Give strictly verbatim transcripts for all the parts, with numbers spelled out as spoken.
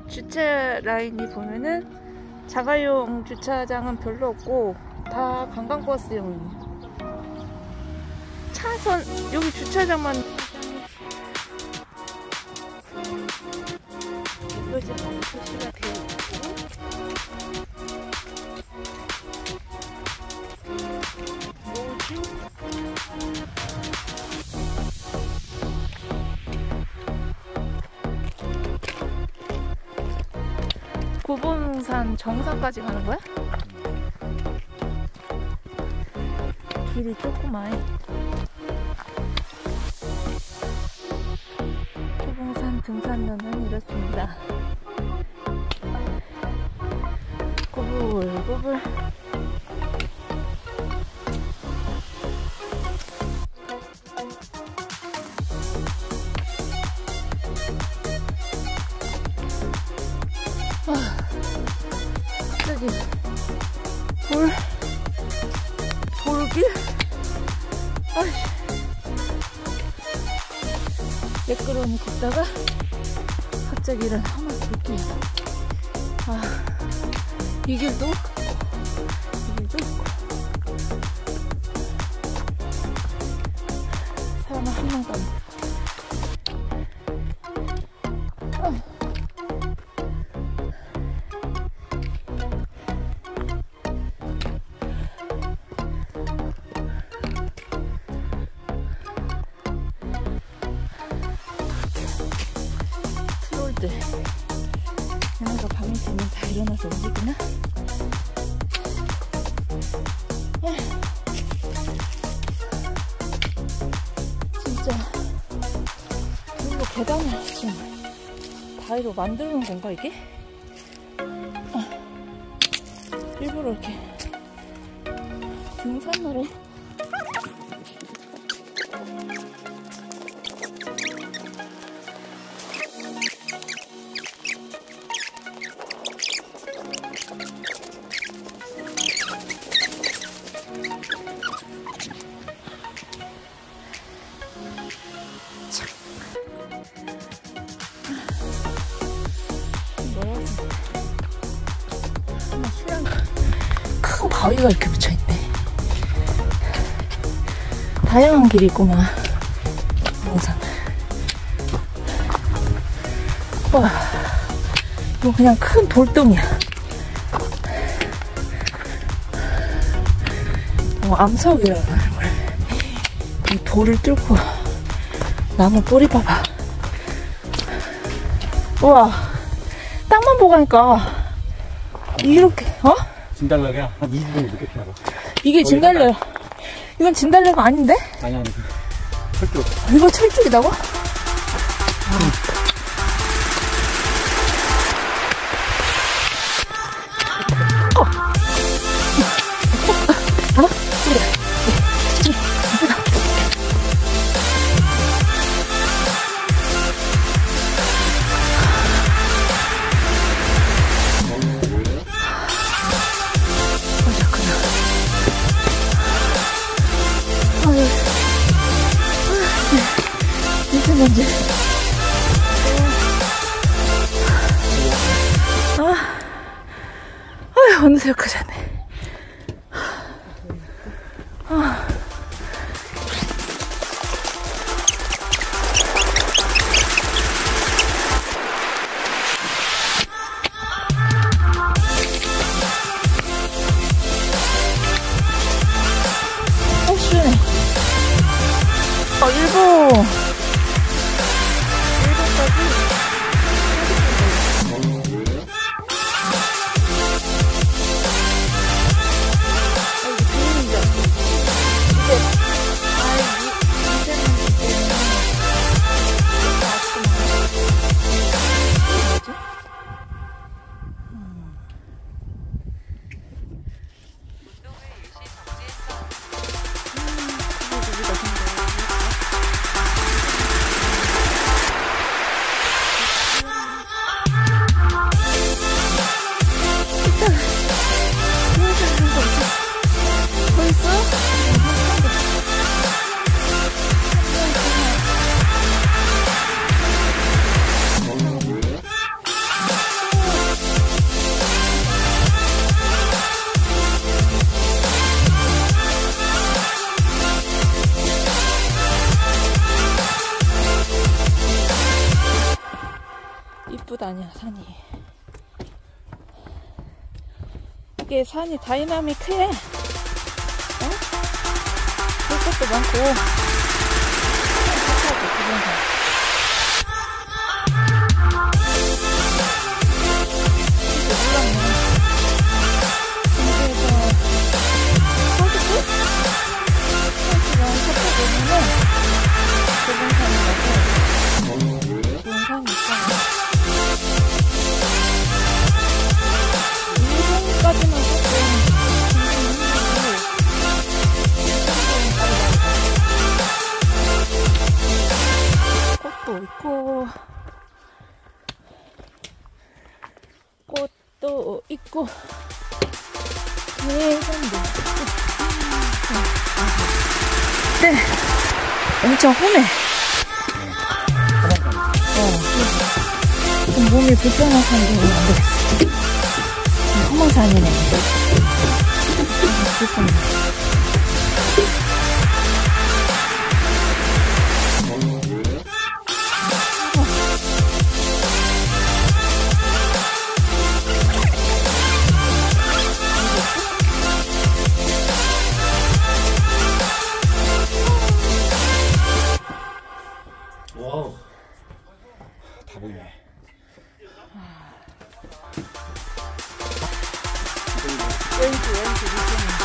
주차 라인이 보면은 자가용 주차장은 별로 없고 다 관광버스용이에요. 차선 여기 주차장만 이것이 표시가 되어 있고 뭐지? 고봉산 정상까지 가는 거야? 길이 조그마해. 고봉산 등산로는 이렇습니다. 꼬불꼬불. 아, 갑자기 돌 돌길? 아이, 매끄러우니 걷다가 갑자기 이런 험한 돌길. 아, 이 길도 이 길도 있고 사람은 한 명도 안 돼. 트롤들 얘네가 밤이 되면 다 일어나서 움직이나? 진짜 이거 계단을 지금 다이로 만들어놓은 건가 이게? 아, 일부러 이렇게 등산로를 큰 바위가 이렇게 붙여있네. 다양한 길이 있구만. 우선 와, 이거 그냥 큰 돌덩이야. 어, 암석이라고 하는 거야. 이 돌을 뚫고 나무 뿌리 봐봐. 우와, 땅만 보고 가니까 이렇게, 어? 진달래가 한 이십 분 이렇게 피나고. 이게 진달래. 이건 진달래가 아닌데? 아니, 아니. 철쭉. 이거 철쭉이라고? 아. 먼지. 아, 아휴, 어느새 여기까지 왔네. 아. 어, 시원해. 어, 일부. 이쁘다냐 산이. 이게 산이 다이나믹해. 어? 볼 것도 많고 좋다고 그런 거. 꽃도 있고 꽃도 있고 계산도 네, 엄청 험해. 어, 좀 몸이 불편한 사람들은 안 되겠어. 험한 산이네. 불편해. 와우. 다 보이네. 왠지 왠지 느낌이.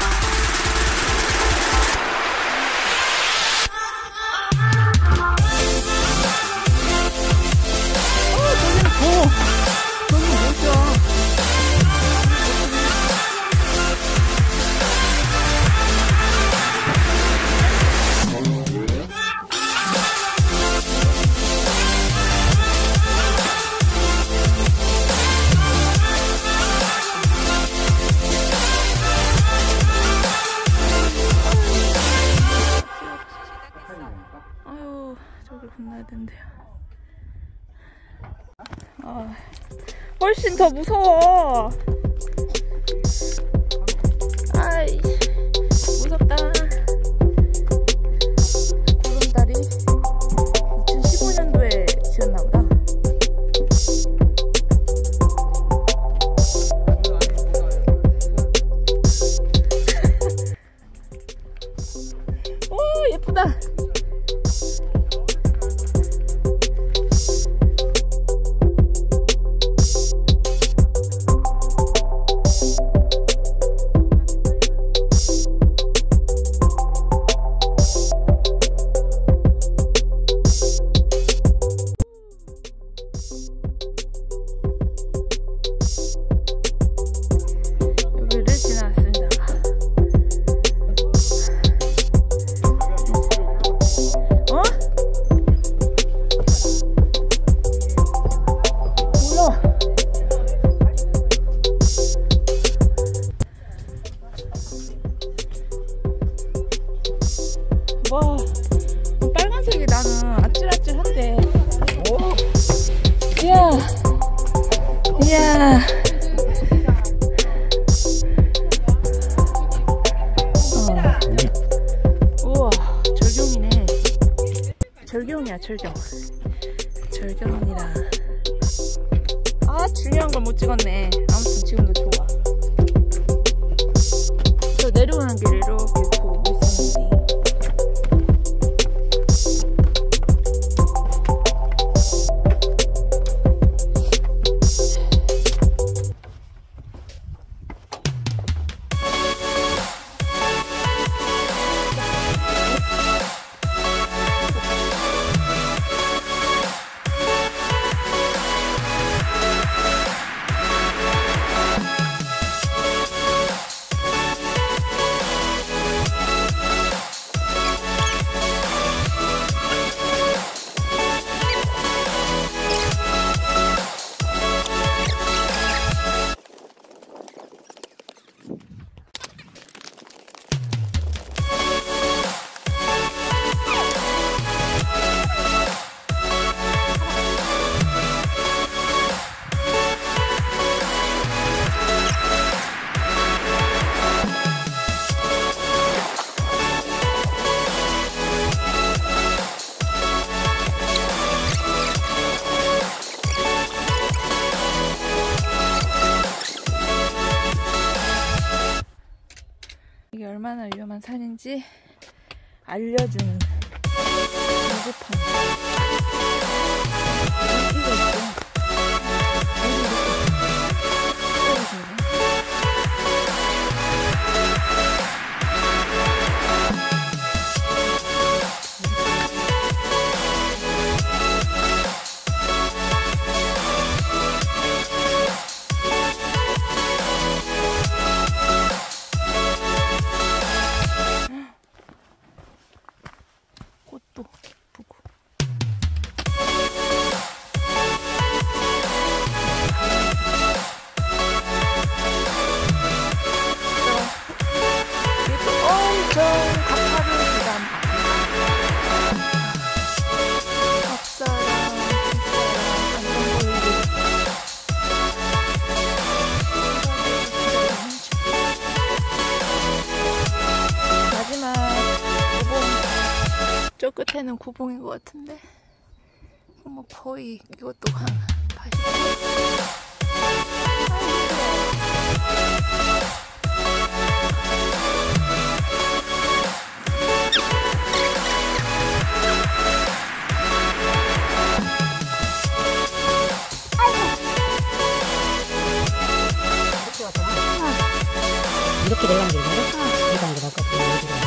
어, 저기는 더. 저기 뭐죠? 아유, 저기 건너야 된대요. 아, 훨씬 더 무서워. 아이, 무섭다. 구름다리 이천십오 년도에 지었나보다. 오, 예쁘다. 여기를 지나왔습니다. 어? 몰라. 와, 빨간색이 나는 아찔아찔한데. 오. 이야, 이야. 어. 우와, 절경이네. 절경이야, 절경. 절경이라. 아, 중요한 걸 못 찍었네. 아무튼 지금도 좋아. 저 내려오는 길을 이렇게 보고 있었는데. 얼마나 위험한 산인지 알려주는 무급함. 이거 있죠. 꽃도 예쁘고. 엄청 가파른 계단. 앞사람, 뒷사람, 안전거리고. 마지막 구봉. 저 끝에는 구봉인 것 같은데. 뭐 거의 이것도 한 팔십 분. 이렇게 내려가는 게 있나요? 이렇게 가는 게 나을 것 같아요.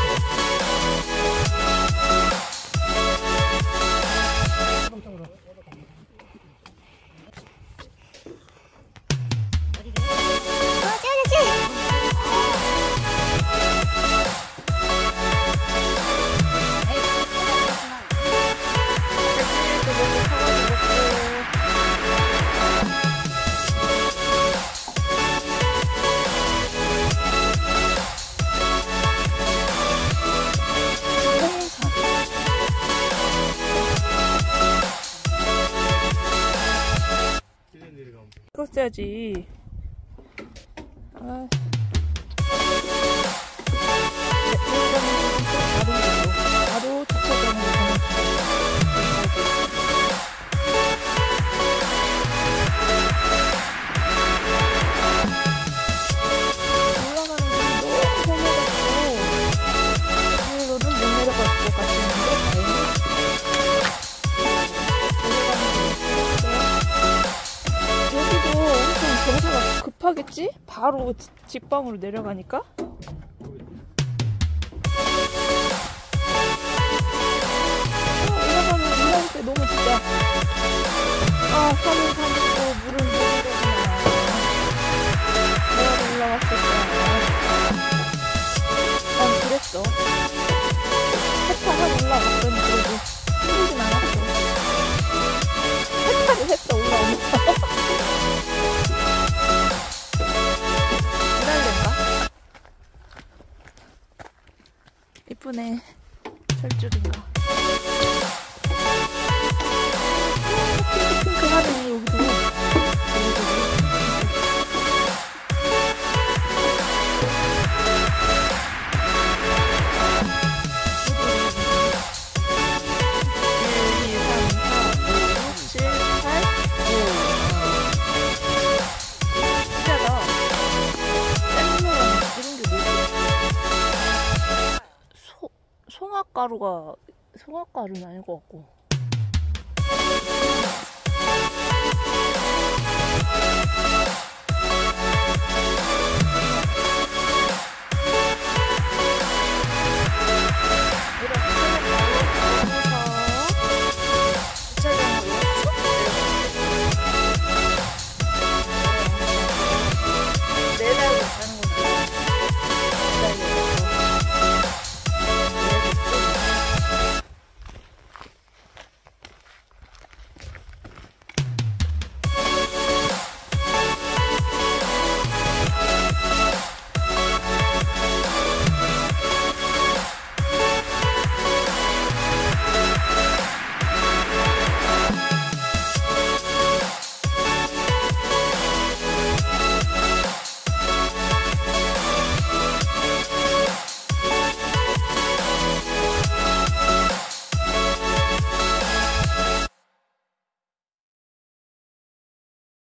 찍었어야지. 아. 바로 주차장으로 가는 올라가는 길이 너무 험해가지고 뒤로는 못 내려갈 것 같았는데 여기도 엄청 경사가 급하겠지? 바로 지, 직방으로 내려가니까? 올라가면 올라올 때 너무 진짜 아 산을 가지고 물을 내리려구나. 내가 올라왔을까. 난 그랬어. 해파가 올라갔더니 그래도 힘들진 않았어. 해파를 했어 올라오면서. 기다린가? 이쁘네. 철쭉인가. 핑크핑크하네 여기도. 송화가루가 송화가루는 아닐 것 같고